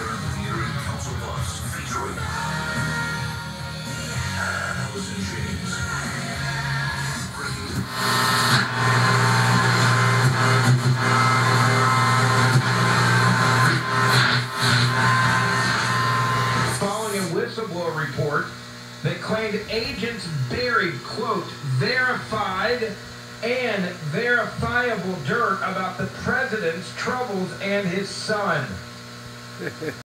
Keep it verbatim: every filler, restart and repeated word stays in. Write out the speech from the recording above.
premiere at the theater in Council Bluffs, featuring Allison James. Breaking Following a whistleblower report that claimed agents buried, quote, verified and verifiable dirt about the president's troubles and his son.